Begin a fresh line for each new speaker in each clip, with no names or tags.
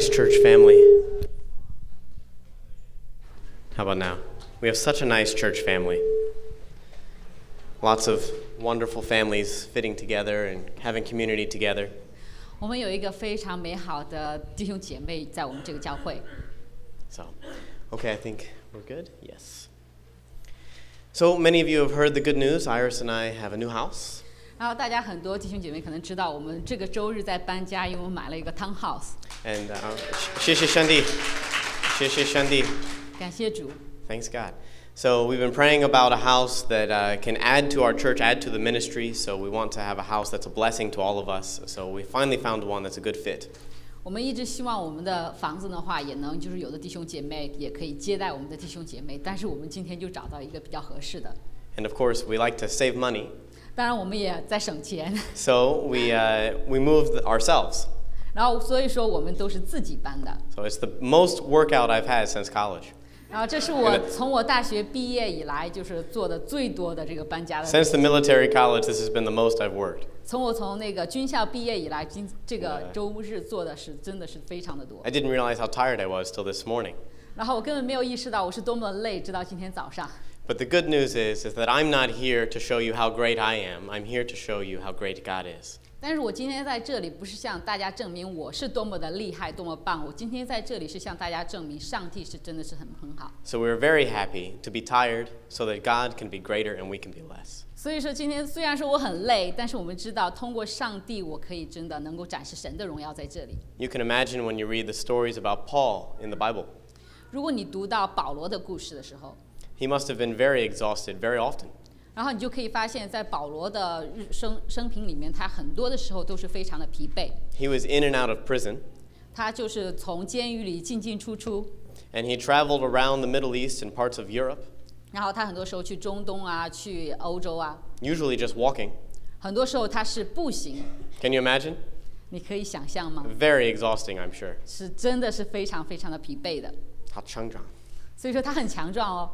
nice church family. How about now? We have such a nice church family. Lots of wonderful families fitting together and having community together.
我们有一个非常美好的弟兄姐妹在我们这个教会。
So, okay, I think we're good. Yes. So many of you have heard the good news. Iris and I have a new house.
然后大家很多弟兄姐妹可能知道，我们这个周日在搬家，因为我们买了一个 townhouse。
And 谢谢上帝，谢谢上帝。
感谢主。
Thanks God. So we've been praying about a house that can add to our church, add to the ministry. So we want to have a house that's a blessing to all of us. So we finally found one that's a good fit.
我们一直希望我们的房子的话，也能就是有的弟兄姐妹也可以接待我们的弟兄姐妹。但是我们今天就找到一个比较合适的。
And of course, we like to save money.
当然，我们也在省钱。
So we moved ourselves.
然后所以说我们都是自己搬的。
So it's the most workout I've had since college.
然后这是我从我大学毕业以来就是做的最多的这个搬家的。
Since the military college, this has been the most I've worked.
从那个军校毕业以来，这个周日做的是真的是非常的多。
I didn't realize how tired I was till this morning.
然后我根本没有意识到我是多么累，直到今天早上。
But the good news is that I'm not here to show you how great I am. I'm here to show you how great God is.
但是我今天在这里不是向大家证明我是多么的厉害，多么棒。我今天在这里是向大家证明上帝是真的是很好。
So we're very happy to be tired so that God can be greater and we can be less.
所以说今天虽然说我很累，但是我们知道通过上帝，我可以真的能够展示神的荣耀在这里。
You can imagine when you read the stories about Paul in the Bible.
如果你读到保罗的故事的时候，
He must have been very exhausted very often.
然后你就可以发现，在保罗的生平里面，他很多的时候都是非常的疲惫。
He was in and out of prison.
他就是从监狱里进出出。
And he traveled around the Middle East and parts of Europe.
然后他很多时候去中东啊，去欧洲啊。
Usually just walking.
很多时候他是步行。
Can you imagine?
你可以想象吗？
Very exhausting, I'm sure.
是真的是非常的疲惫的。
好强壮。
所以说他很强壮哦。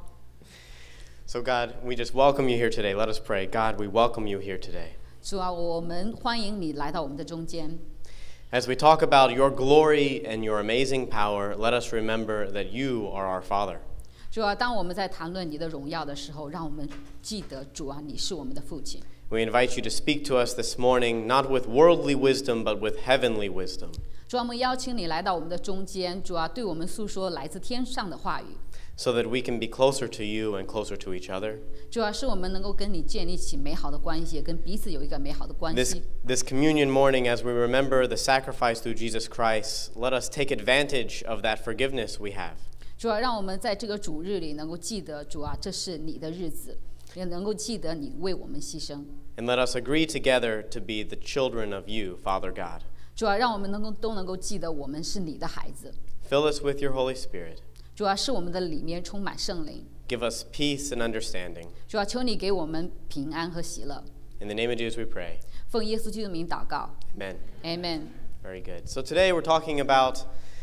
So God, we just welcome you here today. Let us pray. God, we welcome you here today.
主啊，我们欢迎你来到我们的中间。
As we talk about your glory and your amazing power, let us remember that you are our Father.
主啊，当我们在谈论你的荣耀的时候，让我们记得主啊，你是我们的父亲。
We invite you to speak to us this morning, not with worldly wisdom, but with heavenly wisdom.
主啊，我们邀请你来到我们的中间，主啊，对我们诉说来自天上的话语。
So that we can be closer to you and closer to each other.
主要是我们能够跟你建立起美好的关系，跟彼此有一个美好的关系。
This communion morning, as we remember the sacrifice through Jesus Christ, let us take advantage of that forgiveness we have.
主要让我们在这个主日里能够记得，主啊，这是你的日子，也能够记得你为我们牺牲。
And let us agree together to be the children of you, Father God.
主要让我们都能够记得，我们是你的孩子。
Fill us with your Holy Spirit.
主要是我们的里面充满圣灵。
Give us peace and understanding.
主要求你给我们平安和喜乐。
In the name of Jesus we pray.
奉耶稣基督的名祷告。
Amen.
Amen.
Very good. So today we're talking about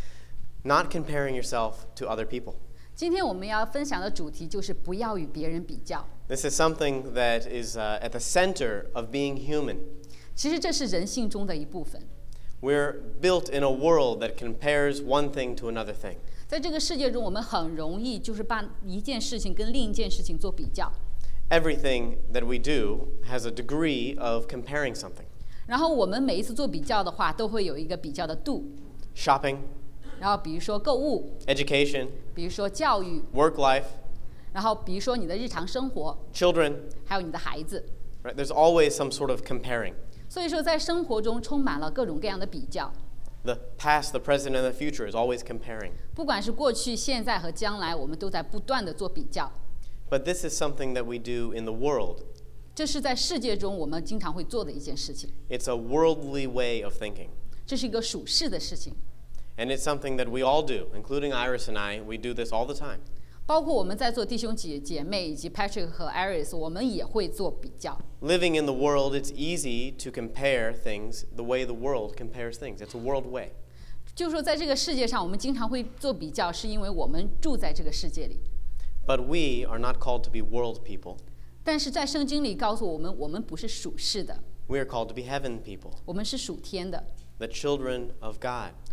not comparing yourself to other people.
今天我们要分享的主题就是不要与别人比较。
This is something that is at the center of being human.
其实这是人性中的一部分。
We're built in a world that compares one thing to another thing.
在这个世界中，我们很容易就是把一件事情跟另一件事情做比较。
Everything that we do has a degree of comparing something.
然后我们每一次做比较的话，都会有一个比较的度。
Shopping.
然后比如说购物。
Education.
比如说教育。
Work life.
然后比如说你的日常生活。
Children.
还有你的孩子。
Right? There's always some sort of comparing.
所以说，在生活中充满了各种各样的比较。
The past, the present, and the future is always comparing.
不管是过去、现在和将来，我们都在不断的做比较。
But this is something that we do in the world.
这是在世界中我们经常会做的一件事情。
It's a worldly way of thinking.
这是一个属世的事情。
And it's something that we all do, including Iris and I. We do this all the time.
包括我们在座弟兄姐妹以及 Patrick 和 Iris， 我们也会做比较。
Living in the world, it's easy to compare things the way the world compares things. It's a world way.
就是说，在这个世界上，我们经常会做比较，是因为我们住在这个世界里。
But we are not called to be world people.
但是在圣经里告诉我们，我们不是属世的。
We are called to be heaven people.
我们是属天的。
The children of God.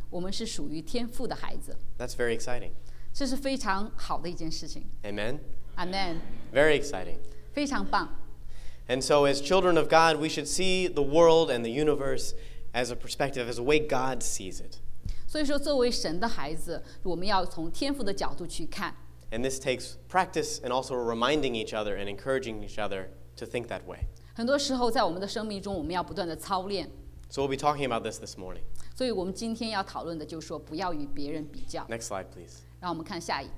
我们是属于天父的孩子，
That's very exciting.
这是非常好的一件事情。
Amen?
Amen，
Very exciting.
非常棒。
And so, as children of God, we should see the world and the universe as a perspective, as a way God sees it.
所以说，作为神的孩子，我们要从天父的角度去看。
And this takes practice and also reminding each other and encouraging each other to think that way.
很多时候，在我们的生命中，我们要不断的操练。
So we'll be talking about this morning.
所以我们今天要讨论的就是说，不要与别人比较。
Next slide, please.
让我们看下一。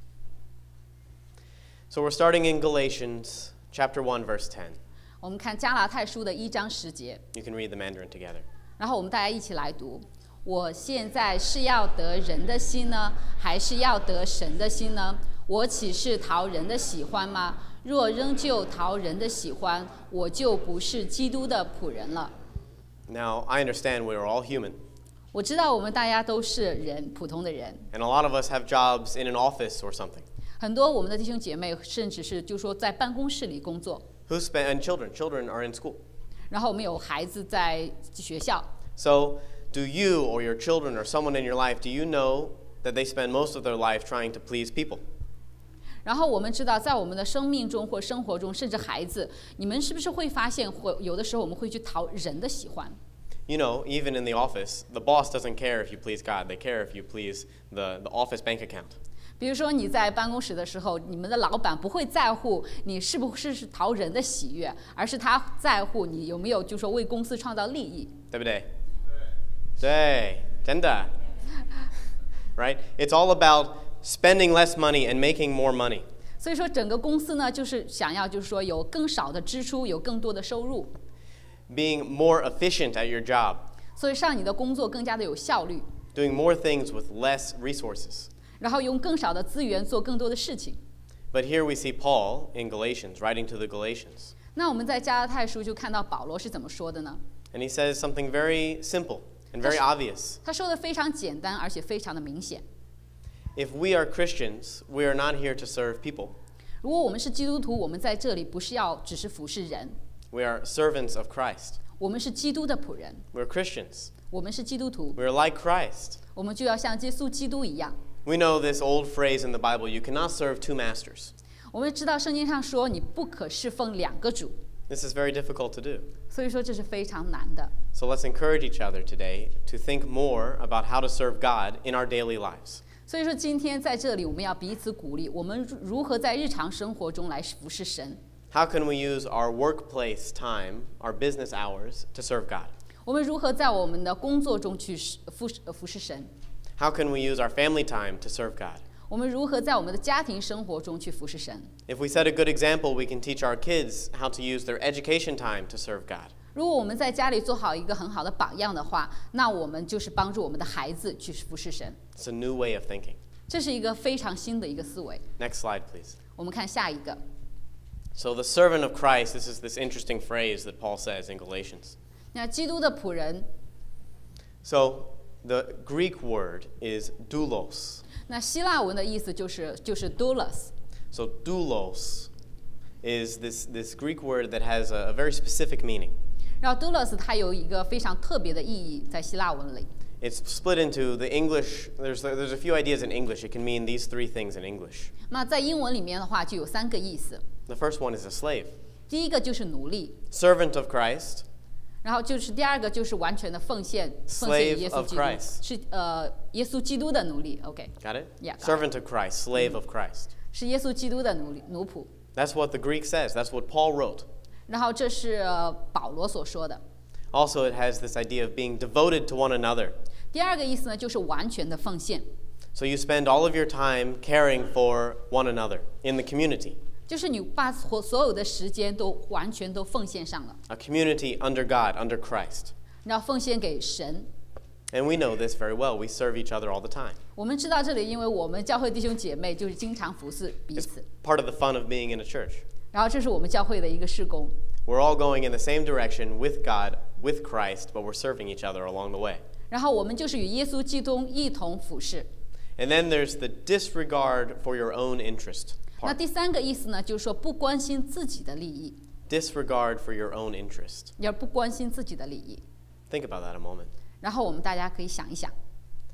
So we're starting in Galatians chapter 1, verse 10.
我们看加拉太书的1章10节，
You can read the Mandarin together.
然后我们大家一起来读。我现在是要得人的心呢，还是要得神的心呢？我岂是讨人的喜欢吗？若仍旧讨人的喜欢，我就不是基督的仆人了。
Now, I understand we are all human,
我知道我们大家都是人，普通的人。
and a lot of us have jobs in an office or something.
很多我们的弟兄姐妹，甚至是就说在办公室里工作，
And children are in school.
然后我们有孩子在学校。
So, do you or your children or someone in your life, do you know that they spend most of their life trying to please people?
然后我们知道，在我们的生命中或生活中，甚至孩子，你们是不是会发现，有的时候我们会去讨人的喜欢？
You know, even in the office, the boss doesn't care if you please God. They care if you please the office bank account.
比如说你在办公室的时候，你们的老板不会在乎你是不是讨人的喜悦，而是他在乎你有没有就说为公司创造利益。
对不对？对，真的。Right? It's all about spending less money and making more money.
所以说，整个公司呢，就是想要就是说有更少的支出，有更多的收入，
Being more efficient at your job.
所以让你的工作更加的有效率，
Doing more things with less resources.
然后用更少的资源做更多的事情。
But here we see Paul in Galatians, writing to the Galatians.
那我们在加拉太书就看到保罗是怎么说的呢？
And he says something very simple and very obvious.
他说的非常简单，而且非常的明显。
If we are Christians, we are not here to serve people.
如果我们是基督徒，我们在这里不是要只是服侍人，
We are servants of Christ.
我们是基督的仆人，
We're Christians.
我们是基督徒，
We're like Christ.
我们就要像耶稣基督一样。
We know this old phrase in the Bible, you cannot serve two masters.
我们知道圣经上说你不可侍奉两个主，
This is very difficult to do.
所以说这是非常难的。
So let's encourage each other today to think more about how to serve God in our daily lives.
所以说今天在这里我们要彼此鼓励，我们如何在日常生活中来服侍神。
How can we use our workplace time, our business hours, to serve God?
我们如何在我们的工作中去服侍神？
How can we use our family time to serve God?
我们如何在我们的家庭生活中去服侍神？
If we set a good example, we can teach our kids how to use their education time to serve God.
如果我们在家里做好一个很好的榜样的话，那我们就是帮助我们的孩子去服侍神。
It's a new way of thinking.
这是一个非常新的一个思维。
Next slide, please.
我们看下一个。
So the servant of Christ, this is this interesting phrase that Paul says in Galatians.
那基督的仆人，
So the Greek word is doulos.
那希腊文的意思就是doulos。
So doulos is this Greek word that has a very specific meaning.
然后 doulos 它有一个非常特别的意义，在希腊文里。
It's split into the English, there's a few ideas in English. It can mean these three things in English.
那在英文里面的话，就有3个意思。
The first one is a slave.
第一个就是奴隶，
Servant of Christ,
然后就是第二个就是完全的奉献耶
Slave
稣
of
基督，
Christ
是耶稣基督的奴隶。OK，
got it?
Yeah, got it.
Servant of Christ, slave of Christ.
是耶稣基督的奴仆。
That's what the Greek says. That's what Paul wrote.
然后这是保罗所说的。
Also, it has this idea of being devoted to one another.
第二个意思呢，就是完全的奉献，
So you spend all of your time caring for one another in the community,
就是你把所有的时间都完全都奉献上了，
a community under God, under Christ.
然后奉献给神。
And we know this very well. We serve each other all the time.
我们知道这里，因为我们教会弟兄姐妹就是经常服侍彼
It's
此，
part of the fun of being in a church.
然后这是我们教会的一个事工。
We're all going in the same direction with God, with Christ, but we're serving each other along the way.
然后我们就是与耶稣基督一同服侍。
And then there's the disregard for your own interest
那
part.
第3个意思呢，就是说不关心自己的利益，
Disregard for your own interest.
要不关心自己的利益。
Think about that a moment.
然后我们大家可以想一想，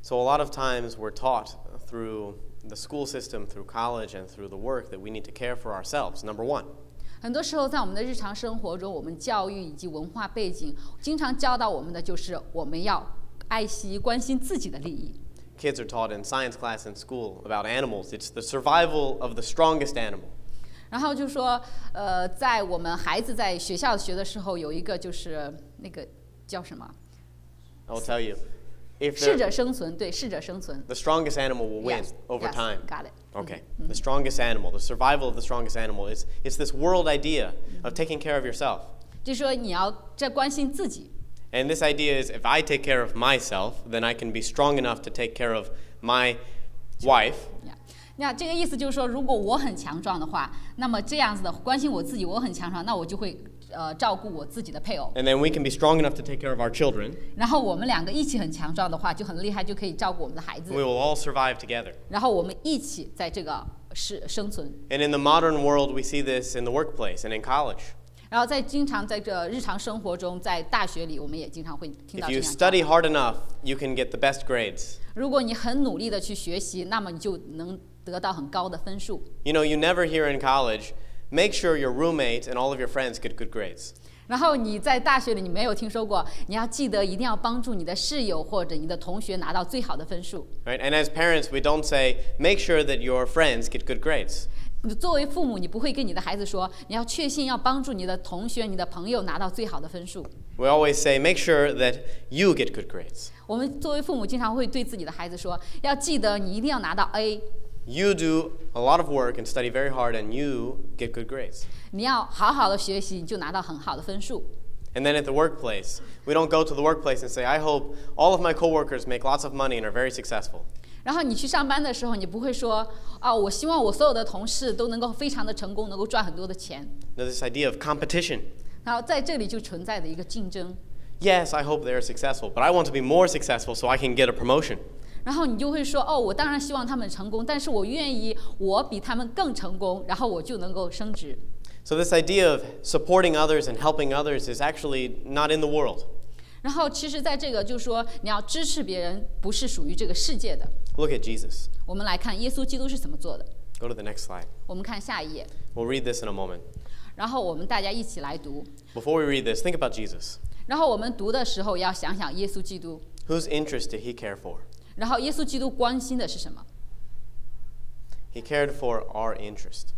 So a lot of times we're taught through the school system, through college, and through the work that we need to care for ourselves, number one.
很多时候，在我们的日常生活中，我们教育以及文化背景经常教导我们的就是我们要爱惜、关心自己的利益。
Kids are taught in science class in school about animals. It's the survival of the strongest animal.
然后就说，在我们孩子在学校学的时候，有一个就是那个叫什么？
I'll tell you. If
适者生存，对，适者生存。
the strongest animal will win
Yes,
over
yes,
time.
got it.
Okay. The strongest animal, the survival of the strongest animal is it's this world idea of taking care of yourself.
就是说你要在关心自己。
And this idea is if I take care of myself, then I can be strong enough to take care of my wife.
那这个意思就是说，如果我很强壮的话，那么这样子的关心我自己，我很强壮，那我就会照顾我自己的配偶。
And then we can be strong enough to take care of our children.
然后我们两个一起很强壮的话，就很厉害，就可以照顾我们的孩子
We。will all survive together.
然后我们一起在这个生存。
And in the modern world, we see this in the workplace and in college.
然后经常在这日常生活中，在大学里，我们也经常会听到
If
这
you
样
study
讲。
hard enough, you can get the best grades.
如果你很努力的去学习，那么你就能得到很高的分数。
You know, you never hear in college, make sure your roommate and all of your friends get good grades.
然后你在大学里，你没有听说过，你要记得一定要帮助你的室友或者你的同学拿到最好的分数。
Right? And as parents, we don't say, make sure that your friends get good grades.
你作为父母，你不会跟你的孩子说，你要确信要帮助你的同学、你的朋友拿到最好的分数。
We always say, make sure that you get good grades.
我们作为父母，经常会对自己的孩子说，要记得你一定要拿到 A，
You do a lot of work and study very hard, and you get good grades.
你要好好的学习，你就拿到很好的分数。
And then at the workplace, we don't go to the workplace and say, I hope all of my coworkers make lots of money and are very successful.
然后你去上班的时候，你不会说，我希望我所有的同事都能够非常的成功，能够赚很多的钱。
Now, this idea of competition.
然后在这里就存在的一个竞争。
Yes, I hope they're successful, but I want to be more successful so I can get a promotion.
然后你就会说，我当然希望他们成功，但是我愿意我比他们更成功，然后我就能够升职。
So this idea of supporting others and helping others is actually not in the world.
然后其实在这个就是说，你要支持别人，不是属于这个世界的。
Look at Jesus.
我们来看耶稣基督是怎么做的。
Go to the next slide.
我们看下一页，
We'll read this in a moment.
然后我们大家一起来读。
Before we read this, think about Jesus.
然后我们读的时候要想想耶稣基督，
Whose interest did he care for?
然后耶稣基督关心的是什么？
He cared for our interest.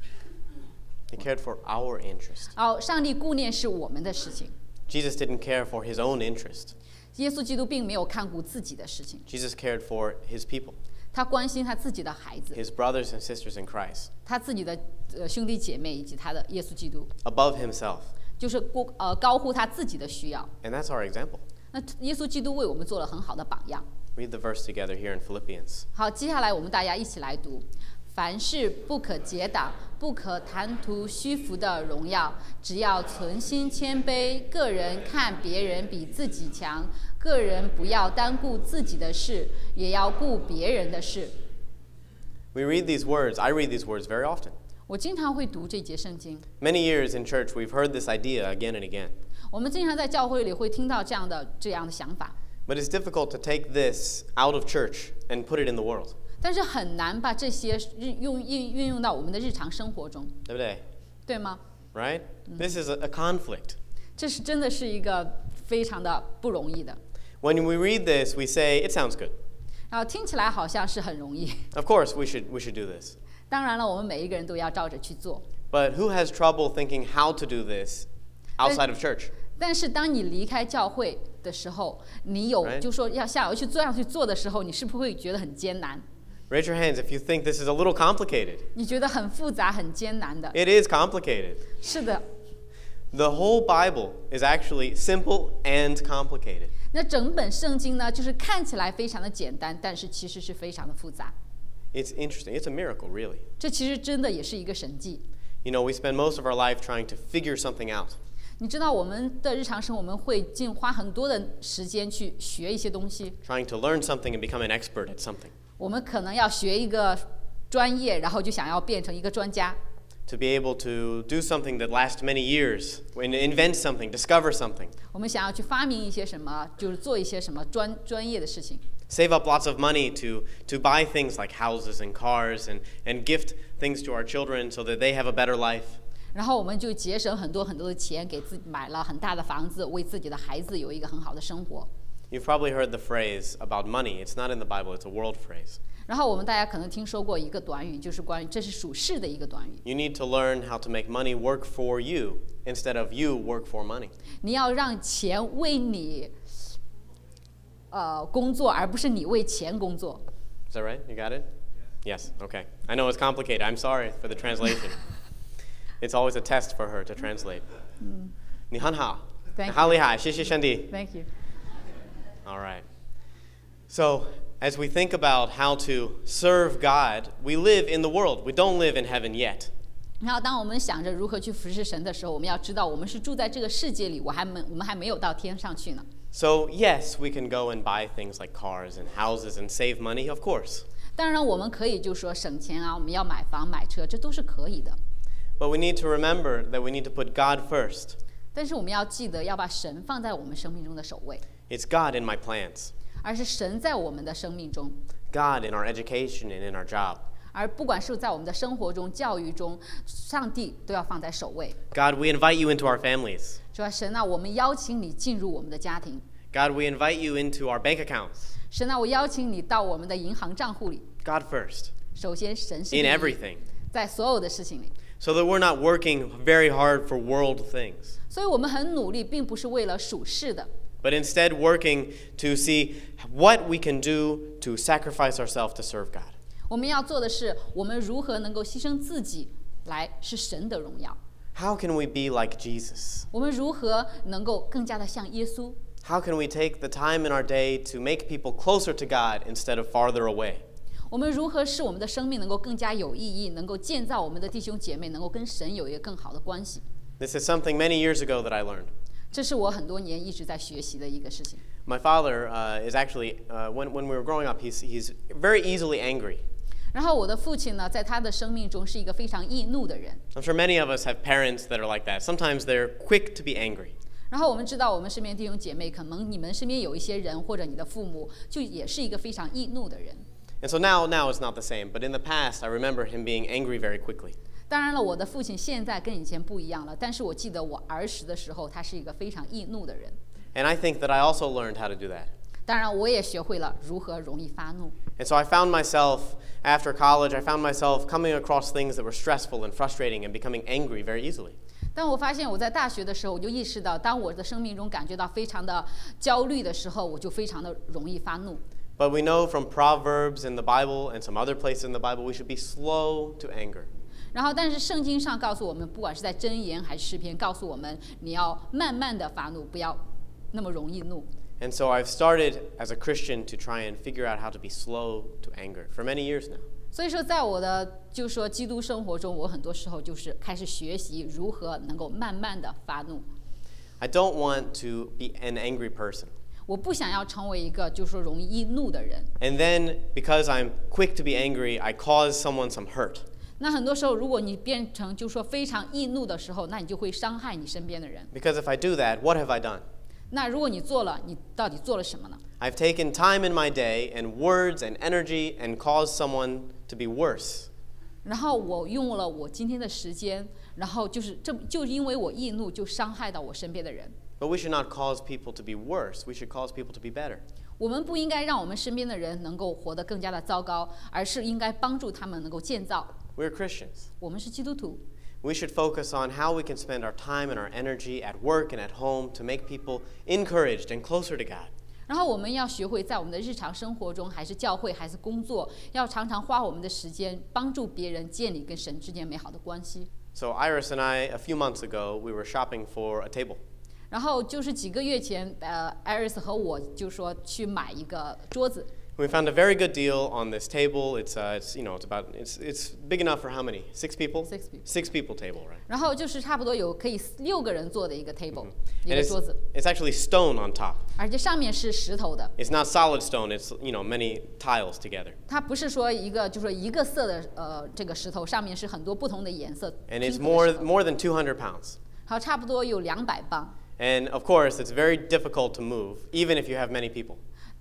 He cared for our interest.
然后上帝顾念是我们的事情，
Jesus didn't care for his own interest.
耶稣基督并没有看顾自己的事情，
Jesus cared for his people,
他关心他自己的孩子，
his brothers and sisters in Christ,
他自己的兄弟姐妹以及他的耶稣基督，
above himself.
就是高乎他自己的需要。
And that's our example.
那耶稣基督为我们做了很好的榜样。
Read the verse together here in Philippians.
好，接下来我们大家一起来读：凡事不可结党，不可贪图虚浮的荣耀，只要存心谦卑，个人看别人比自己强，个人不要单顾自己的事，也要顾别人的事。
We read these words, I read these words very often.
我经常会读这节圣经。
Many years in church, we've heard this idea again and again.
我们经常在教会里会听到这样的想法，
But it's difficult to take this out of church and put it in the world.
但是很难把这些运用到我们的日常生活中，
Right?
对吗？
This is a conflict.
这是真的是一个非常的不容易的。
When we read this, we say, it sounds good.
然后听起来好像是很容易，
Of course, we should do this.
当然了，我们每一个人都要照着去做。
But who has trouble thinking how to do this outside of church?
但是当你离开教会的时候，你有
Right.
就说要下去这样去做的时候，你是不是会觉得很艰难？
Raise your hands if you think this is a little complicated.
你觉得很复杂、很艰难的？
It is complicated.
是的。
The whole Bible is actually simple and complicated.
那整本圣经呢，就是看起来非常的简单，但是其实是非常的复杂。
It's interesting. It's a miracle, really.
这其实真的也是一个神迹。
You know, we spend most of our life trying to figure something out.
你知道我们的日常生活，我们会花很多的时间去学一些东西。
Trying to learn something and become an expert at something.
我们可能要学一个专业，然后就想要变成一个专家。
To be able to do something that lasts many years, invent something, discover something.
我们想要去发明一些什么，就是做一些什么专业的事情。
save up lots of money to buy things like houses and cars and gift things to our children so that they have a better life.
然后我们就节省很多很多的钱，给自己买了很大的房子，为自己的孩子有一个很好的生活。
You've probably heard the phrase about money. It's not in the Bible, it's a world phrase.
然后我们大家可能听说过一个短语，就是关于这是属世的一个短语。
You need to learn how to make money work for you instead of you work for money.
你要让钱为你工作，而不是你为钱工作。
Is that right? You got it? Yes. Okay. I know it's complicated. I'm sorry for the translation. It's always a test for her to translate. 你很好，你好厉害，谢谢上帝。
Thank you.
All right. So, as we think about how to serve God, we live in the world. We don't live in heaven yet.
然后，当我们想着如何去服侍神的时候，我们要知道，我们是住在这个世界里，我们还没有到天上去呢。
So, yes, we can go and buy things like cars and houses and save money, of course.
当然，我们可以就说省钱啊，我们要买房买车，这都是可以的。
But we need to remember that we need to put God first.
但是我们要记得要把神放在我们生命中的首位。
It's God in my plans.
而是神在我们的生命中。
God in our education and in our job.
而不管是在我们的生活中、教育中，上帝都要放在首位。
God, we invite you into our families.
说神啊，我们邀请你进入我们的家庭。
God, we invite you into our bank accounts.
神啊，我邀请你到我们的银行账户里。
God first.
首先，神是第一。
In everything.
在所有的事情里。
So that we're not working very hard for world things.
所以我们很努力，并不是为了属世的。
But instead working to see what we can do to sacrifice ourselves to serve God.
我们要做的是，我们如何能够牺牲自己，来是神的荣耀。
How can we be like Jesus?
我们如何能够更加的像耶稣？
How can we take the time in our day to make people closer to God instead of farther away?
我们如何使我们的生命能够更加有意义，能够建造我们的弟兄姐妹，能够跟神有一个更好的关系？
This is something many years ago that I learned.
这是我很多年一直在学习的一个事情。
My father is actually, when we were growing up, he's very easily angry.
然后我的父亲呢，在他的生命中是一个非常易怒的人。
I'm sure many of us have parents that are like that. Sometimes they're quick to be angry.
然后我们知道，我们身边弟兄姐妹，可能你们身边有一些人，或者你的父母，就也是一个非常易怒的人。
And so now it's not the same. But in the past, I remember him being angry very quickly.
当然了，我的父亲现在跟以前不一样了，但是我记得我儿时的时候，他是一个非常易怒的人。
And I think that I also learned how to do that.
当然，我也学会了如何容易发怒。
And so I found myself, after college, I found myself coming across things that were stressful and frustrating and becoming angry very easily.
当我发现我在大学的时候，我就意识到，当我的生命中感觉到非常的焦虑的时候，我就非常的容易发怒。
But we know from Proverbs in the Bible and some other places in the Bible, we should be slow to anger.
然后，但是圣经上告诉我们，不管是在箴言还是诗篇，告诉我们你要慢慢的发怒，不要那么容易怒。
And so I've started as a Christian to try and figure out how to be slow to anger for many years now.
所以说，在我的就是说基督生活中，我很多时候就是开始学习如何能够慢慢的发怒。
I don't want to be an angry person.
我不想要成为一个就是说容易易怒的人。
And then because I'm quick to be angry, I cause someone some hurt.
那很多时候，如果你变成就是说非常易怒的时候，那你就会伤害你身边的人。
Because if I do that, what have I done?
那如果你做了，你到底做了什么呢？
I've taken time in my day and words and energy and caused someone to be worse.
然后我用了我今天的时间，然后就因为我易怒，就伤害到我身边的人。
But we should not cause people to be worse. We should cause people to be better.
我们不应该让我们身边的人能够活得更加的糟糕，而是应该帮助他们能够建造。
We're Christians.
我们是基督徒。
We should focus on how we can spend our time and our energy at work and at home to make people encouraged and closer to God.
然后我们要学会在我们的日常生活中，还是教会，还是工作，要常常花我们的时间帮助别人建立跟神之间美好的关系。
So Iris and I, a few months ago, we were shopping for a table.
然后就是几个月前，Iris 和我就说去买一个桌子。
We found a very good deal on this table. It's big enough for how many? 6 people?
6 people.
6 people table, right?
然后就是差不多有可以6个人坐的一个 table， 一
And
个桌子，
it's actually stone on top.
而且上面是石头的。
It's not solid stone. It's many tiles together.
它不是说就是说一个色的这个石头，上面是很多不同的颜色。
And it's
拼合的石头
more than 200 pounds.
好，差不多有200磅。
And of course, it's very difficult to move, even if you have many people.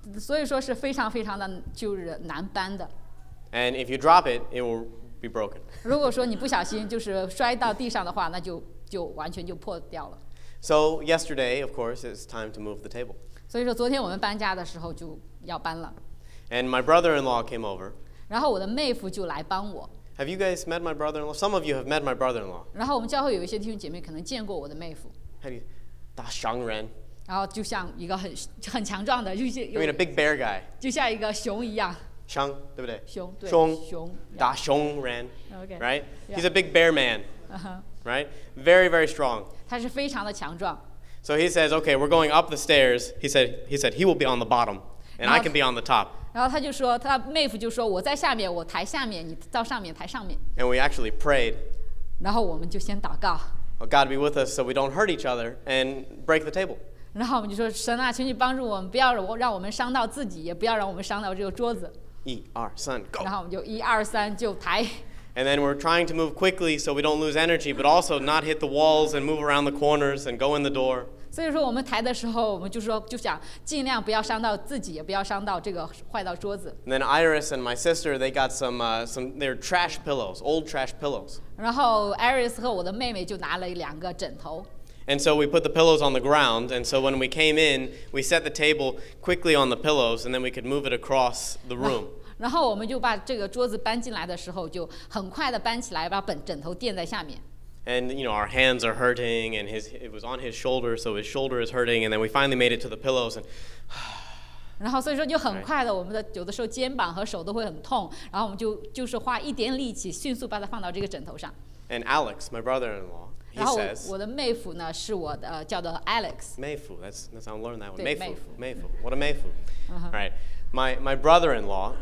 所以说是非常非常的就是难搬的。
And if you drop it, it will be broken.
如果说你不小心就是摔到地上的话，那就完全就破掉了。
So yesterday, of course, it's time to move the table.
所以说昨天我们搬家的时候就要搬了。
And my brother-in-law came over.
然后我的妹夫就来帮我。
Have you guys met my brother-in-law? Some of you have met my brother-in-law.
然后我们教会有一些弟兄姐妹可能见过我的妹夫。
How do you? 大商人。
然后就像一个很强壮的，
I mean a big bear guy.
就像一个熊一样。
熊，对不对？
熊，对。
熊。大熊人。
Okay.
Right?
Yeah.
He's a big bear man. Right? Very, very strong.
他是非常的强壮。
So he says, "Okay, we're going up the stairs." He said he will be on the bottom, and I can be on the top.
然后他就说，他妹夫就说，我在下面，我抬下面，你到上面抬上面。
And we actually prayed.
然后我们就先祷告。
Oh, God be with us so we don't hurt each other and break the table.
然后我们就说，神啊，求你帮助我们，不要让我们伤到自己，也不要让我们伤到这个桌子。
1、2、3, go.
然后我们就1、2、3就抬。
And then we're trying to move quickly so we don't lose energy, but also not hit the walls and move around the corners and go in the door.
所以说我们抬的时候，我们就想尽量不要伤到自己，也不要伤到这个坏到桌子。
And then Iris and my sister, they got some they're trash pillows, old trash pillows.
然后 Iris 和我的妹妹就拿了2个枕头。
And so we put the pillows on the ground, and so when we came in, we set the table quickly on the pillows, and then we could move it across the room.
然后我们就把这个桌子搬进来的时候，就很快的搬起来，把枕头垫在下面。
And our hands are hurting, and it was on his shoulder, so his shoulder is hurting, and then we finally made it to the pillows, and
然后所以说就很快的，我们的有的时候肩膀和手都会很痛，然后我们就是花一点力气，迅速把它放到这个枕头上。
And Alex, my brother-in-law, he
然后
says,
我的妹夫呢是我的叫做 Alex。
Mayfu, that's how I learned that one.
对
Mayfu, what a Mayfu. All right, my brother-in-law,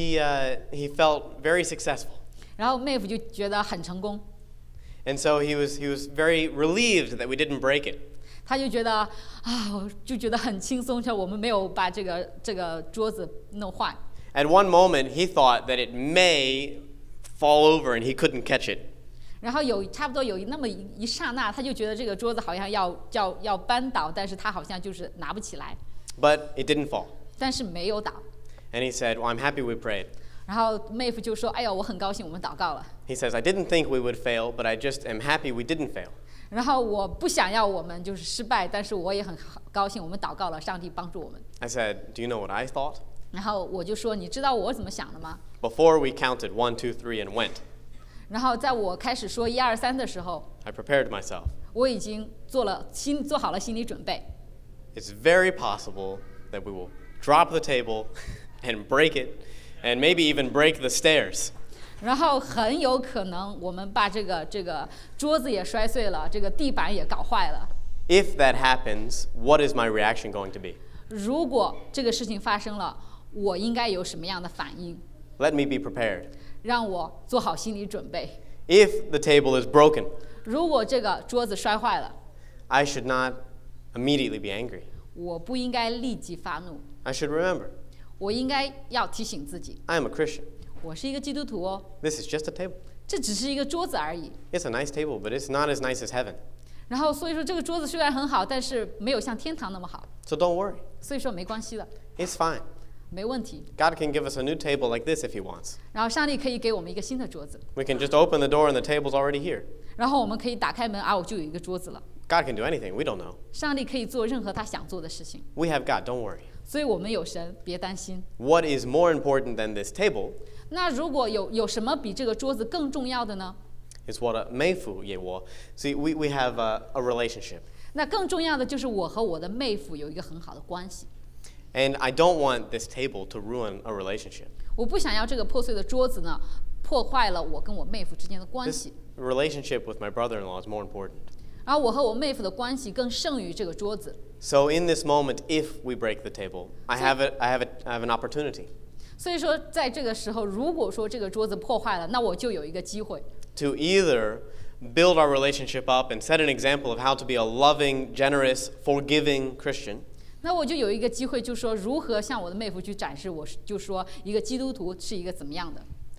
he felt very successful.
然后妹夫就觉得很成功。
And so he was very relieved that we didn't break it.
他就觉得我就觉得很轻松，就我们没有把这个桌子弄坏。
At one moment, he thought that it may fall over and he couldn't catch it.
然后差不多有那么一刹那，他就觉得这个桌子好像要扳倒，但是他好像就是拿不起来。
But it didn't fall.
但是没有倒。
And he said, "Well, I'm happy we prayed."
然后妹夫就说：“哎呦，我很高兴我们祷告了。”
He says, "I didn't think we would fail, but I just am happy we didn't fail."
然后我不想要我们就是失败，但是我也很高兴我们祷告了，上帝帮助我们。
I said, "Do you know what I thought?"
然后我就说：“你知道我怎么想的吗？”
Before we counted 1, 2, 3 and went.
然后在我开始说1、2、3的时候，
I prepared myself.
我已经做好了心理准备。
It's very possible that we will drop the table and break it, and maybe even break the stairs.
然后很有可能我们把这个桌子也摔碎了，这个地板也搞坏了。
If that happens, what is my reaction going to be?
如果这个事情发生了，我应该有什么样的反应？
Let me be prepared.
让我做好心理准备。
If the table is broken,
如果这个桌子摔坏了，
I should not immediately be angry.
我不应该立即发怒，
I should remember,
我应该要提醒自己，
I am a Christian.
我是一个基督徒哦，
This is just a table.
这只是一个桌子而已。
It's a nice table, but it's not as nice as heaven.
然后所以说这个桌子虽然很好，但是没有像天堂那么好，
So don't worry.
所以说没关系的，
It's fine.
没问题。
God can give us a new table like this if He wants.
然后上帝可以给我们一个新的桌子，
We can just open the door and the table's already here.
然后我们可以打开门，我就有一个桌子了。
God can do anything. We don't know.
上帝可以做任何他想做的事情，
We have God. Don't worry.
所以我们有神，别担心。
What is more important than this table
那如果有什么比这个桌子更重要的呢？
is what a meifu ye wo. See, we have a relationship.
那更重要的就是我和我的妹夫有一个很好的关系。
And I don't want this table to ruin a relationship.
我不想要这个破碎的桌子呢，破坏了我跟我妹夫之间的关
This
系。
relationship with my brother-in-law is more important.
然后我和我妹夫的关系更胜于这个桌子。
So in this moment, if we break the table, I have an opportunity
所以说，在这个时候，如果说这个桌子破坏了，那我就有一个机会，
to either build our relationship up and set an example of how to be a loving, generous, forgiving Christian,
那我就有一个机会，就说如何向我的妹夫去展示，就说一个基督徒是一个怎么样的。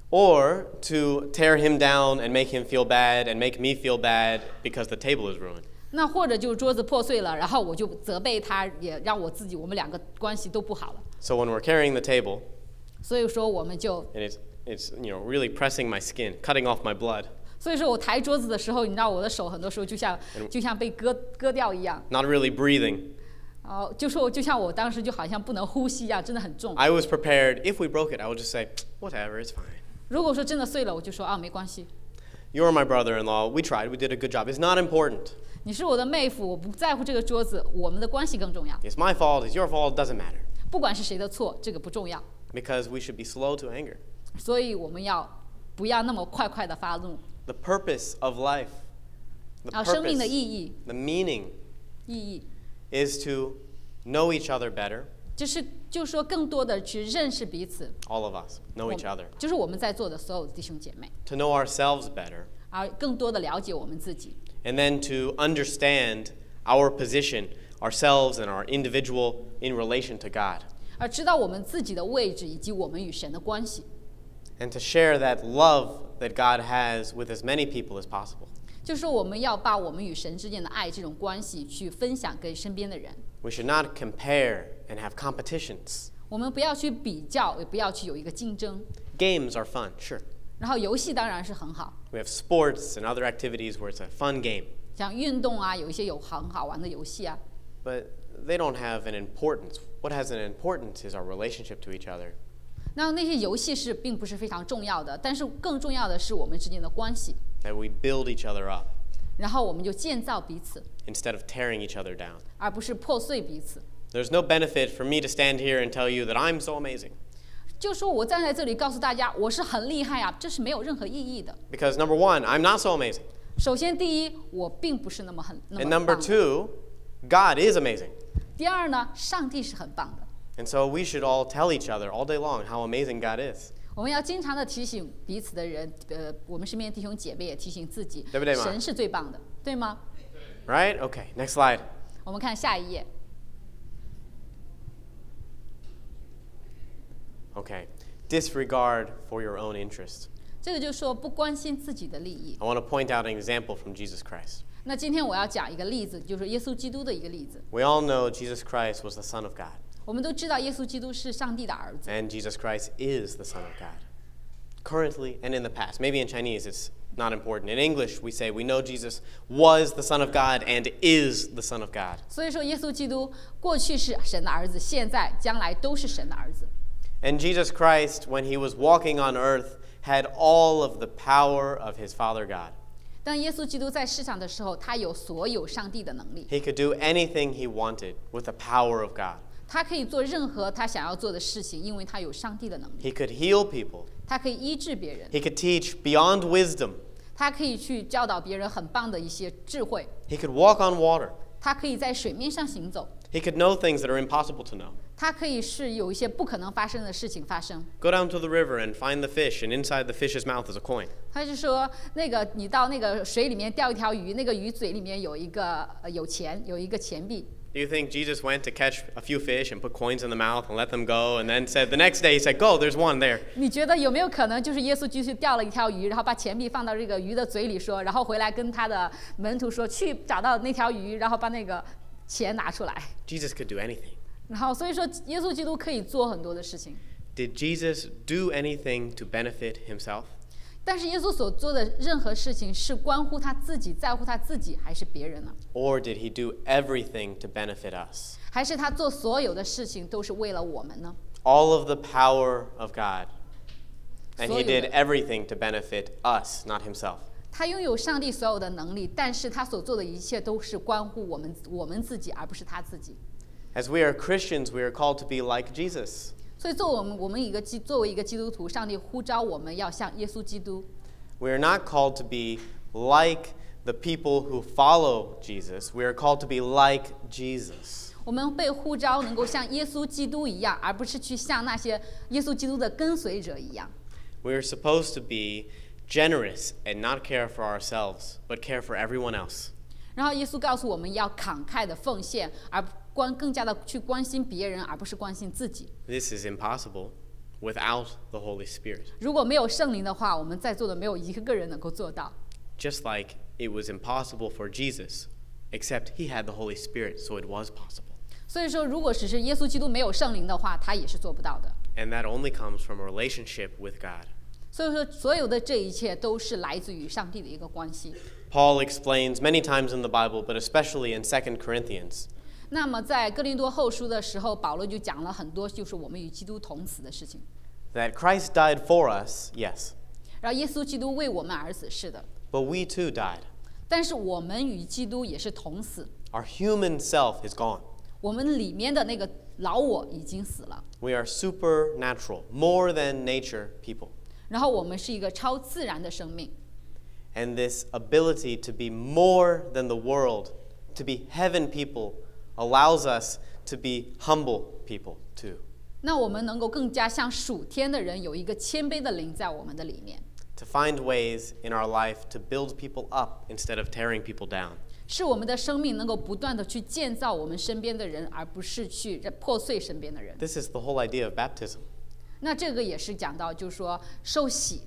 or to tear him down and make him feel bad and make me feel bad because the table is ruined.
那或者就是桌子破碎了，然后我就责备他，也让我们两个关系都不好了。
So when we're carrying the table,
所以说我们就，
and it's really pressing my skin, cutting off my blood,
所以说我抬桌子的时候，你知道我的手很多时候就像被割掉一样，
not really breathing.
就像我当时就好像不能呼吸一样，真的很重。
I was prepared. If we broke it, I would just say, whatever, it's fine.
如果说真的碎了，我就说没关系。
You're my brother-in-law. We tried. We did a good job. It's not important.
你是我的妹夫，我不在乎这个桌子，我们的关系更重要。
It's my fault. It's your fault. It doesn't matter.
不管是谁的错，这个不重要。
Because we should be slow to anger.
所以我们不要那么快的发怒。
The purpose of life, the
生命的
purpose,
意义
the meaning
意义
is to know each other better.
就是说更多的去认识彼此，
All of us know each other.
就是我们在座的所有的弟兄姐妹，
To know ourselves better.
而更多的了解我们自己，
And then to understand our position, ourselves and our individual in relation to God.
而知道我们自己的位置以及我们与神的关系，
And to share that love that God has with as many people as possible.
就是说我们要把我们与神之间的爱这种关系去分享给身边的人。
We should not compare and have competitions.
我们不要去比较，也不要去有一个竞争。
Games are fun, sure.
然后游戏当然是很好，
We have sports and other activities where it's a fun game.
像运动啊，有一些很好玩的游戏啊。
But they don't have an importance. What has an importance is our relationship to each other.
那些游戏并不是非常重要的，但是更重要的是我们之间的关系。
That we build each other up
然后我们就建造彼此，
instead of tearing each other down.
而不是破碎彼此。
There's no benefit for me to stand here and tell you that I'm so amazing.
就说我站在这里告诉大家我是很厉害啊，这是没有任何意义的。
Because number one, I'm not so amazing.
首先，第一，我并不是那么
And number
棒的。
two, God is amazing.
第二呢，上帝是很棒的。
And so we should all tell each other all day long how amazing God is.
我们要经常的提醒彼此的人，我们身边的弟兄姐妹也提醒自己，
对不对嘛？
神是最棒的，对吗？
Right? Okay, next slide.
我们看下一页。
Okay. Disregard for your own interest.
这个就是说不关心自己的利益。
I want to point out an example from Jesus Christ.
那今天我要讲一个例子，就是耶稣基督的一个例子。
We all know Jesus Christ was the Son of God.
我们都知道耶稣基督是上帝的儿子，
And Jesus Christ is the Son of God. Currently and in the past. Maybe in Chinese it's not important. In English we say we know Jesus was the Son of God and is the Son of God.
所以说耶稣基督过去是神的儿子，现在将来都是神的儿子。
And Jesus Christ, when he was walking on earth, had all of the power of his Father God.
当耶稣基督在世上的时候，他有所有上帝的能力，
He could do anything he wanted with the power of God.
他可以做任何他想要做的事情，因为他有上帝的能力。
He could heal people.
他可以医治别人，
He could teach beyond wisdom.
他可以去教导别人很棒的一些智慧，
He could walk on water.
他可以在水面上行走，
He could know things that are impossible to know.
他可以是有一些不可能发生的事情发生。
Go down to the river and find the fish, and inside the fish's mouth is a coin.
他就说，你到那个水里面钓一条鱼，那个鱼嘴里面有一个有一个钱币。
Do you think Jesus went to catch a few fish and put coins in the mouth and let them go, and then said the next day he said, "Go, there's one there."
你觉得有没有可能，就是耶稣继续钓了一条鱼，然后把钱币放到这个鱼的嘴里说，然后回来跟他的门徒说，去找到那条鱼，然后把那个钱拿出来。
Jesus could do anything.
然后所以说，耶稣基督可以做很多的事情，
Did Jesus do anything to benefit himself?
但是耶稣所做的任何事情是关乎他自己，在乎他自己，还是别人呢？
Or did he do everything to benefit us?
还是他做所有的事情都是为了我们呢？
All of the power of God. And he
所有的。
did everything to benefit us, not himself.
他拥有上帝所有的能力，但是他所做的一切都是关乎我们自己，而不是他自己。
As we are Christians, we are called to be like Jesus.
所以，作为一个基督徒，上帝呼召我们要像耶稣基督。
We are not called to be like the people who follow Jesus. We are called to be like Jesus.
我们被呼召能够像耶稣基督一样，而不是去像那些耶稣基督的跟随者一样。
We are supposed to be generous and not care for ourselves, but care for everyone else.
然后耶稣告诉我们要慷慨的奉献，而更加的去关心别人，而不是关心自己。
This is impossible without the Holy Spirit.
如果没有圣灵的话，我们在座的没有一个人能够做到。
Just like it was impossible for Jesus, except he had the Holy Spirit, so it was possible.
所以说，如果只是耶稣基督没有圣灵的话，他也是做不到的。
And that only comes from a relationship with God.
所以说，所有的这一切都是来自于上帝的一个关系。
Paul explains many times in the Bible, but especially in 2 Corinthians,
那么在哥林多后书的时候，保罗就讲了很多，就是我们与基督同死的事情。
that Christ died for us, yes,
然后耶稣基督为我们而死，是的。
but we too died.
但是我们与基督也是同死，
Our human self is gone.
我们里面的那个老我已经死了。
We are supernatural, more than nature people.
然后我们是一个超自然的生命。
And this ability to be more than the world, to be heaven people, allows us to be humble people too.
那我们能够更加像属天的人，有一个谦卑的灵在我们的里面，
To find ways in our life to build people up instead of tearing people down.
是我们的生命能够不断的去建造我们身边的人，而不是去破碎身边的人。
This is the whole idea of baptism.
那这个也是讲到，就是说受洗，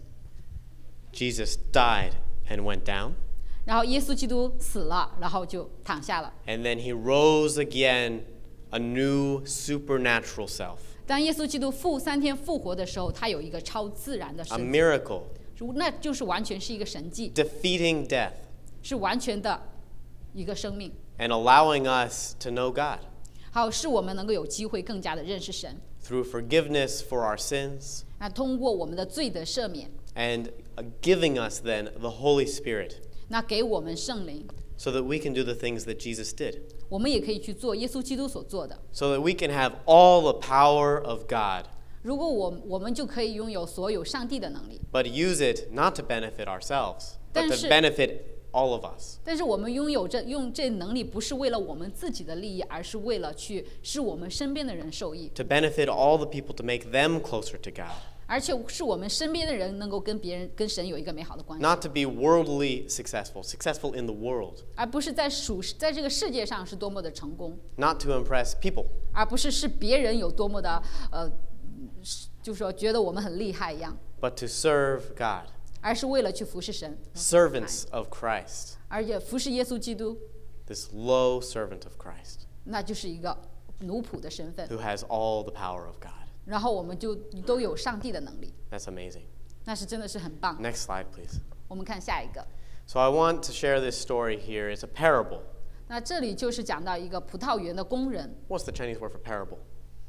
Jesus died and went down,
然后耶稣基督死了，然后就躺下了。
and then he rose again, a new supernatural self,
当耶稣基督3天复活的时候，他有一个超自然的
a
身体，
miracle,
那就是完全是一个神迹，
defeating death,
是完全的一个生命。
and allowing us to know God
好，是我们能够有机会更加的认识神，
through forgiveness for our sins,
那通过我们的罪的赦免，
and giving us then the Holy Spirit
那给我们圣灵，
so that we can do the things that Jesus did,
我们也可以去做耶稣基督所做的。
so that we can have all the power of God,
如果我们就可以拥有所有上帝的能力，
but use it not to benefit ourselves, but
但
to
是
benefit all of us.
但是我们用这能力，不是为了我们自己的利益，而是为了去使我们身边的人受益，
To benefit all the people, to make them closer to God.
而且是我们身边的人能够跟神有一个美好的关系，
Not to be worldly successful, successful in the world.
而不是在这个世界上是多么的成功，
Not to impress people,
而不是别人有多么的就是说觉得我们很厉害一样，
but to serve God.
而是为了去服侍神，
Servants of Christ.
而且服侍耶稣基督，
This low servant of Christ
那就是一个奴仆的身份。
who has all the power of God.
然后我们就都有上帝的能力，
That's amazing.
那是真的是很棒。
Next slide, please.
我们看下一个，
So I want to share this story here. It's a parable.
那这里就是讲到一个葡萄园的工人，
What's the Chinese word for parable?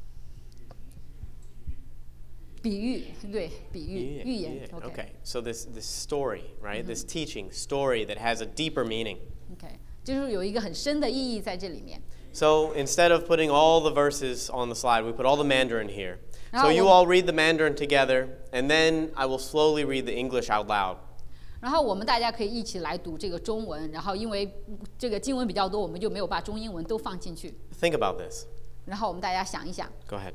比喻，对，比喻，寓言。
Okay. So this story, right? This teaching story that has a deeper meaning.
OK，就是有一个很深的意义在这里面。
So instead of putting all the verses on the slide, we put all the Mandarin here. So
Now
you
we'll-
all read the Mandarin together, and then I will slowly read the English out loud.
然后我们大家可以一起来读这个中文，然后因为这个经文比较多，我们就没有把中英文都放进去。
Think about this.
然后我们大家想一想。
Go ahead.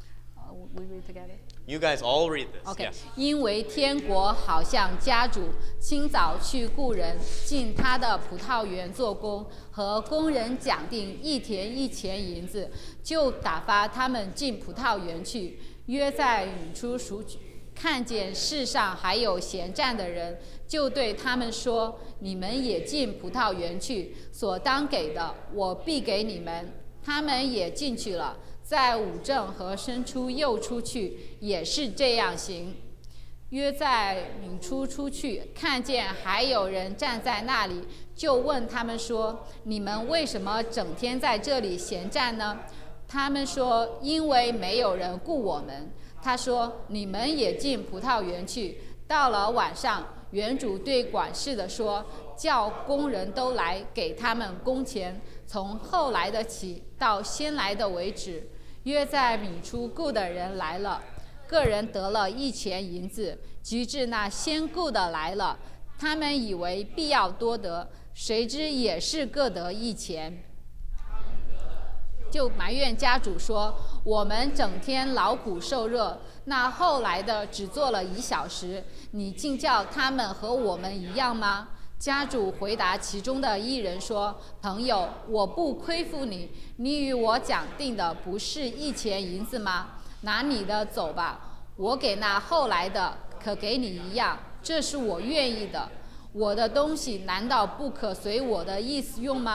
We read together.
You guys all read this.
OK，
Yes.
因为天国好像家主清早去雇人进他的葡萄园做工，和工人讲定1田1钱银子，就打发他们进葡萄园去。约在日出赎取，看见世上还有闲站的人，就对他们说：“你们也进葡萄园去，所当给的，我必给你们。”他们也进去了。在午正和申初又出去，也是这样行。约在明初出去，看见还有人站在那里，就问他们说：“你们为什么整天在这里闲站呢？”他们说：“因为没有人雇我们。”他说：“你们也进葡萄园去。”到了晚上，园主对管事的说：“叫工人都来，给他们工钱，从后来的起到先来的为止。”约在米初雇的人来了，个人得了1钱银子，及至那先雇的来了，他们以为必要多得，谁知也是各得1钱，就埋怨家主说：“我们整天劳苦受热，那后来的只做了1小时，你竟叫他们和我们一样吗？”家主回答其中的一人说：“朋友，我不亏负你，你与我讲定的不是1钱银子吗？拿你的走吧，我给那后来的可给你一样，这是我愿意的。我的东西难道不可随我的意思用吗？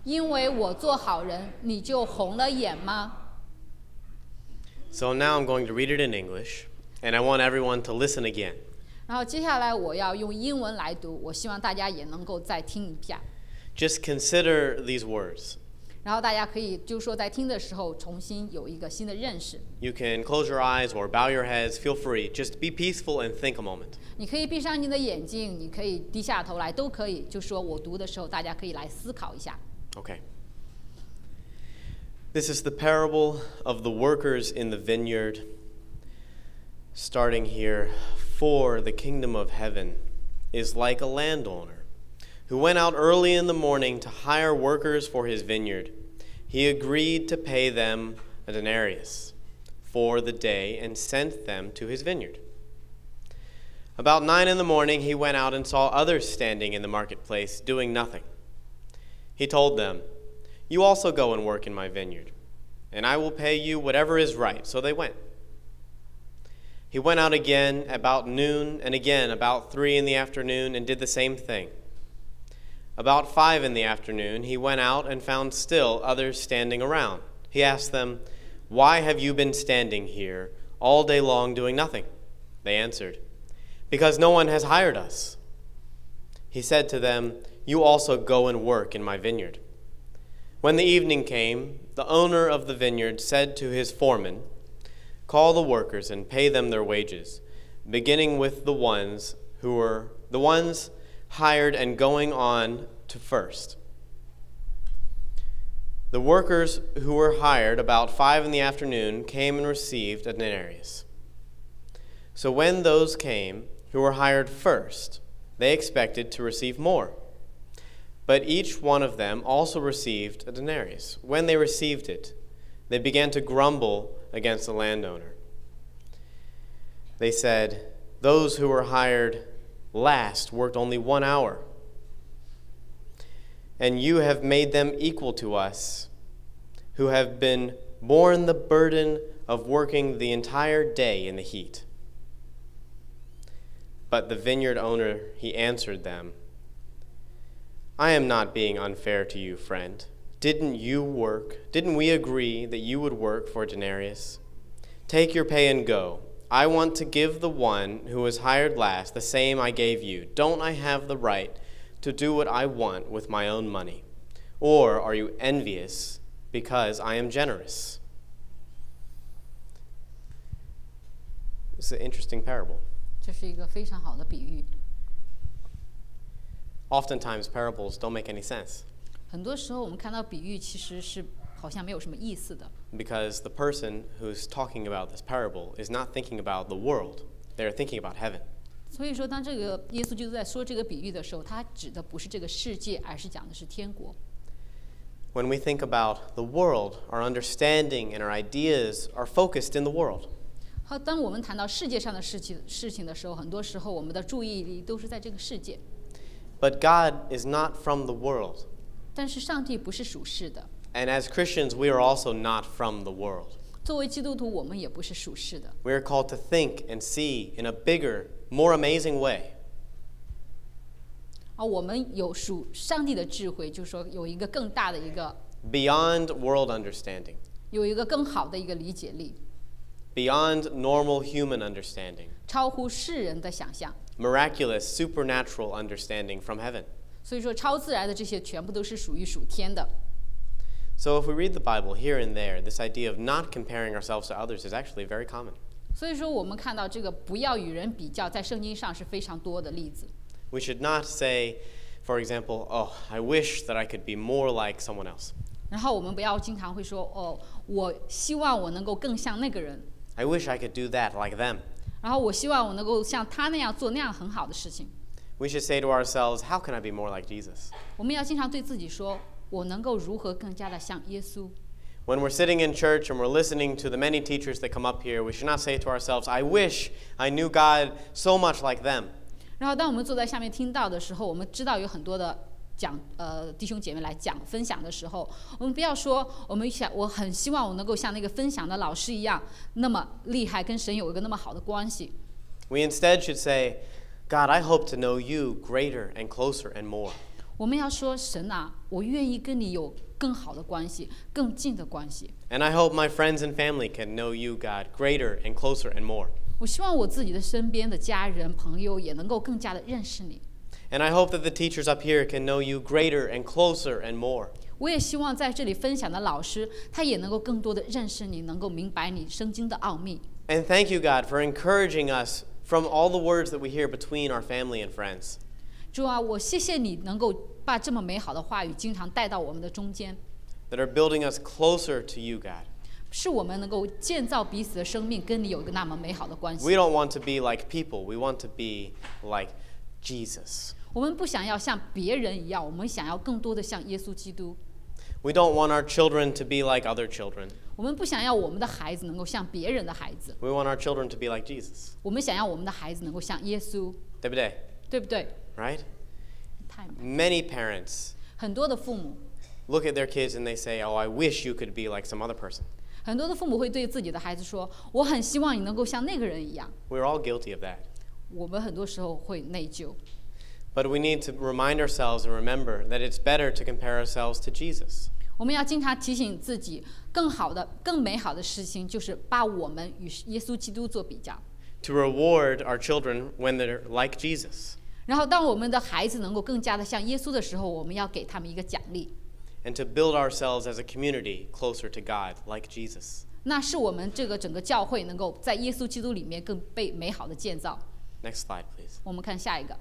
因为我做好人，你就红了眼吗？
So now I'm going to read it in English, and I want everyone to listen again.
然后接下来我要用英文来读，我希望大家也能够再听一下。
Just consider these words.
然后大家可以就是说在听的时候重新有一个新的认识。
You can close your eyes or bow your heads. Feel free. Just be peaceful and think a moment.
你可以闭上你的眼睛，你可以低下头来，都可以。就说我读的时候，大家可以来思考一下。
Okay. This is the parable of the workers in the vineyard. Starting here, for the kingdom of heaven is like a landowner who went out early in the morning to hire workers for his vineyard. He agreed to pay them a denarius for the day and sent them to his vineyard. About 9 in the morning, he went out and saw others standing in the marketplace doing nothing. He told them, "You also go and work in my vineyard, and I will pay you whatever is right." So they went. He went out again about noon and again about 3 in the afternoon and did the same thing. About 5 in the afternoon, he went out and found still others standing around. He asked them, "Why have you been standing here all day long doing nothing?" They answered, "Because no one has hired us." He said to them, "You also go and work in my vineyard." When the evening came, the owner of the vineyard said to his foreman, "Call the workers and pay them their wages, beginning with the ones hired and going on to first." The workers who were hired about 5 in the afternoon came and received a denarius. So when those came who were hired first, they expected to receive more. But each one of them also received a denarius. When they received it, they began to grumble against the landowner. They said, "Those who were hired last worked only 1 hour, and you have made them equal to us, who have been borne the burden of working the entire day in the heat." But the vineyard owner, he answered them, "I am not being unfair to you, friend. Didn't we agree that you would work for a denarius? Take your pay and go. I want to give the one who was hired last the same I gave you. Don't I have the right to do what I want with my own money? Or are you envious because I am generous?" It's an interesting parable.
这是一个非常好的比喻。
Oftentimes, parables don't make any sense
很多时候我们看到比喻其实是好像没有什么意思的，
because the person who's talking about this parable is not thinking about the world. They're thinking about heaven.
所以说当这个耶稣基督在说这个比喻的时候，他指的不是这个世界，而是讲的是天国。
When we think about the world, our understanding and our ideas are focused in the world.
好，当我们谈到世界上的事情的时候，很多时候我们的注意力都是在这个世界。
But God is not from the world.
但是上帝不是属世的。
And as Christians, we are also not from the world.
作为基督徒，我们也不是属世的。
We are called to think and see in a bigger, more amazing way.
我们有属上帝的智慧，就是说有一个更大的一个
Beyond world understanding.
有一个更好的一个理解力，
Beyond normal human understanding.
超乎世人的想象。
Miraculous, supernatural understanding from heaven.
所以说，超自然的这些全部都是属天的。
So if we read the Bible here and there, this idea of not comparing ourselves to others is actually very common.
所以说，我们看到这个不要与人比较，在圣经上是非常多的例子。
We should not say, for example, "Oh, I wish that I could be more like someone else."
然后我们不要经常会说，我希望我能够更像那个人，
I wish I could do that like them.
然后我希望我能够像他那样做那样很好的事情。
We should say to ourselves, "How can I be more like Jesus?"
我们要经常对自己说，我能够如何更加的像耶稣。
When we're sitting in church and we're listening to the many teachers that come up here, we should not say to ourselves, "I wish I knew God so much like them."
然后当我们坐在下面听到的时候，我们知道有很多的弟兄姐妹来分享的时候，我们不要说我很希望我能够像那个分享的老师一样那么厉害，跟神有一个那么好的关系。
We instead should say, "God, I hope to know you greater and closer and more."
我们要说神啊，我愿意跟你有更好的关系，更近的关系。
And I hope my friends and family can know you, God, greater and closer and more.
我希望我自己的身边的家人朋友也能够更加的认识你。
And I hope that the teachers up here can know you greater and closer and more.
我也希望在这里分享的老师，他也能够更多的认识你，能够明白你圣经的奥秘。
And thank you, God, for encouraging us from all the words that we hear between our family and friends.
主啊，我谢谢你能够把这么美好的话语经常带到我们的中间，
That are building us closer to you, God.
是我们能够建造彼此的生命，跟你有一个那么美好的关
We
系。
don't want to be like people. We want to be like Jesus.
我们不想要像别人一样，我们想要更多的像耶稣基督。
We don't want our children to be like other children.
我们不想要我们的孩子能够像别人的孩子，
We want our children to be like Jesus.
我们想要我们的孩子能够像耶稣，
Debede,
对不对？
right?
太美。
Many parents
很多的父母，
look at their kids and they say, "Oh, I wish you could be like some other person."
很多的父母会对自己的孩子说：“我很希望你能够像那个人一样。
We're all guilty of that. ”
我们很多时候会内疚，
But we need to remind ourselves and remember that it's better to compare ourselves to Jesus.
我们要经常提醒自己，更好的、更美好的事情就是把我们与耶稣基督做比较。
To reward our children when they're like Jesus.
然后，当我们的孩子能够更加的像耶稣的时候，我们要给他们一个奖励，
And to build ourselves as a community closer to God, like Jesus.
那是我们这个整个教会能够在耶稣基督里面更被美好的建造。
Next slide, please.
我们看下一个，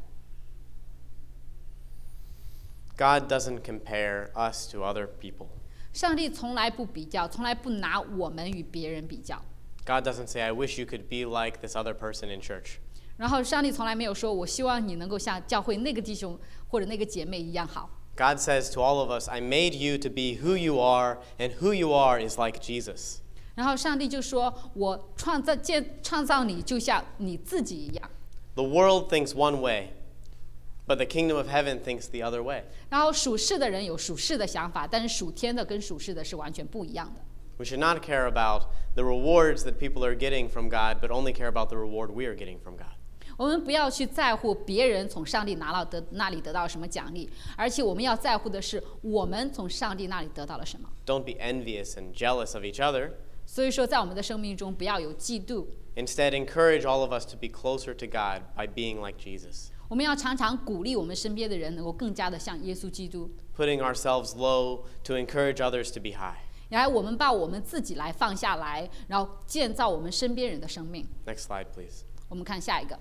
God doesn't compare us to other people.
上帝从来不比较，从来不拿我们与别人比较。
God doesn't say, "I wish you could be like this other person in church."
然后，上帝从来没有说：“我希望你能够像教会那个弟兄或者那个姐妹一样好。”
God says to all of us, "I made you to be who you are, and who you are is like Jesus."
然后上帝就说：“我创造你，就像你自己一样。”
The world thinks one way, but the kingdom of heaven thinks the other way.
然后属世的人有属世的想法，但是属天的跟属世的是完全不一样的。
We should not care about the rewards that people are getting from God, but only care about the reward we are getting from God.
我们不要去在乎别人从上帝那里得到什么奖励，而且我们要在乎的是我们从上帝那里得到了什么。
Don't be envious and jealous of each other.
所以说，在我们的生命中不要有嫉妒，
Instead, encourage all of us to be closer to God by being like Jesus,
我们要常常鼓励我们身边的人能够更加的像耶稣基督。
putting ourselves low to encourage others to be high.
然后我们把我们自己来放下来，然后建造我们身边人的生命。
Next slide, please.
我们看下一个。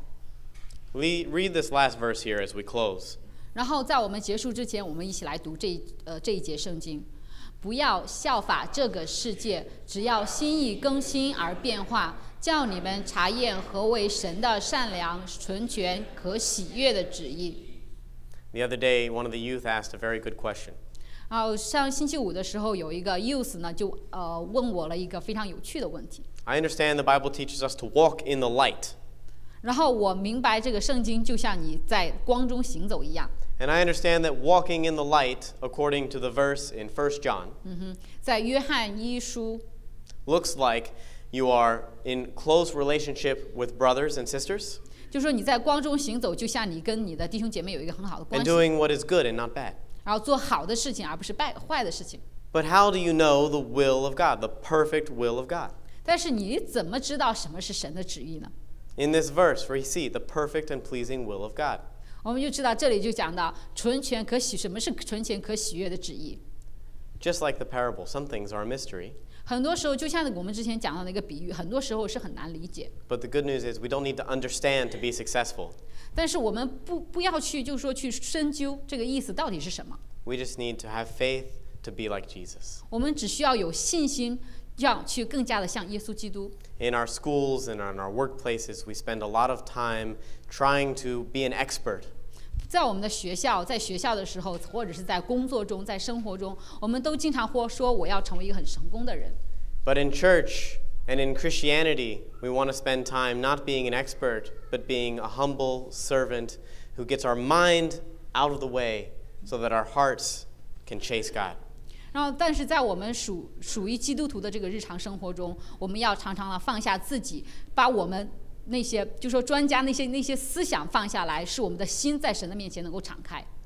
Read this last verse here as we close.
然后在我们结束之前，我们一起来读这一节圣经。不要效法这个世界，只要心意更新而变化，叫你们查验何为神的善良、纯全、可喜悦的旨意。
The other day, one of the youth asked a very good question.
然后上星期五的时候，有一个 youth 呢就问我了一个非常有趣的问题。
I understand the Bible teaches us to walk in the light.
然后我明白这个圣经就像你在光中行走一样。
And I understand that walking in the light, according to the verse in 1 John,
在约翰一书
looks like you are in close relationship with brothers and sisters
就说你在光中行走，就像你跟你的弟兄姐妹有一个很好的关
and
系，
doing what is good and not bad.
然后做好的事情，而不是坏的事情。
But how do you know the will of God, the perfect will of God?
但是你怎么知道什么是神的旨意呢？
In this verse, we see the perfect and pleasing will of God.
我们就知道这里就讲到什么是纯全可喜悦的旨意。
Just like the parable, some things are a mystery.
很多时候，就像我们之前讲到的一个比喻，很多时候是很难理解。
But the good news is we don't need to understand to be successful.
但是我们不要去，就是说去深究这个意思到底是什么。
We just need to have faith to be like Jesus.
我们只需要有信心，要去更加的像耶稣基督。
In our schools and in our workplaces, we spend a lot of time trying to be an expert.
在我们的学校，在学校的时候，或者是在工作中，在生活中，我们都经常说我要成为一个很成功的人。
But in church and in Christianity, we want to spend time not being an expert, but being a humble servant who gets our mind out of the way so that our hearts can chase God.
然后，但是在我们属于基督徒的这个日常生活中，我们要常常的放下自己，把我们那些就说专家那些思想放下来，使我们的心在神的面前能够敞开。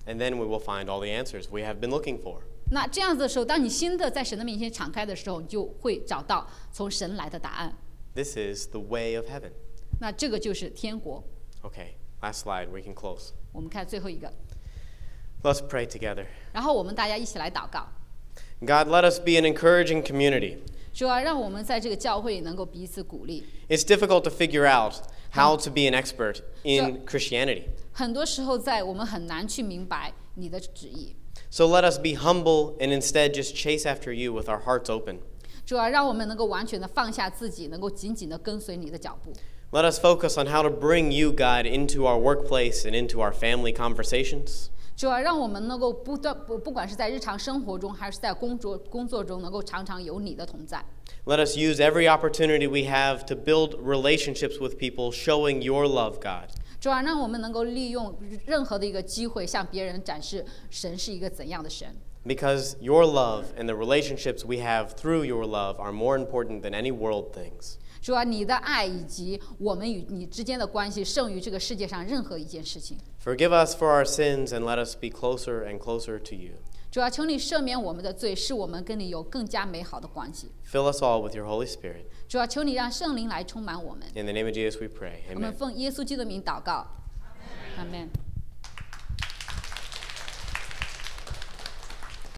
And then we will find all the answers we have been looking for.
那这样子的时候，当你心的在神的面前敞开的时候，你就会找到从神来的答案。
This is the way of heaven.
那这个就是天国。
Okay, last slide, we can close.
我们看最后一个，
Let's pray together.
然后我们大家一起来祷告。
God, let us be an encouraging community.
主啊，让我们在这个教会里能够彼此鼓励。
It's difficult to figure out how to be an expert in Christianity.
很多时候，我们很难去明白你的旨意。
So let us be humble and instead just chase after you with our hearts open.
主啊，让我们能够完全的放下自己，能够紧紧的跟随你的脚步。
Let us focus on how to bring you, God, into our workplace and into our family conversations.
主啊，让我们能够不管是在日常生活中，还是在工作中，能够常常有你的同在。
Let us use every opportunity we have to build relationships with people, showing your love, God.
主啊，让我们能够利用任何的一个机会，向别人展示神是一个怎样的神。
Because your love and the relationships we have through your love are more important than any world things.
主啊，你的爱以及我们与你之间的关系，胜于这个世界上任何一件事情。
Forgive us for our sins and let us be closer and closer to you.
主啊，求你赦免我们的罪，使我们跟你有更加美好的关系。
Fill us all with your Holy Spirit.
主啊，求你让圣灵来充满我们。
In the name of Jesus we pray.
我们
Amen.
奉耶稣基督的名祷告，阿门。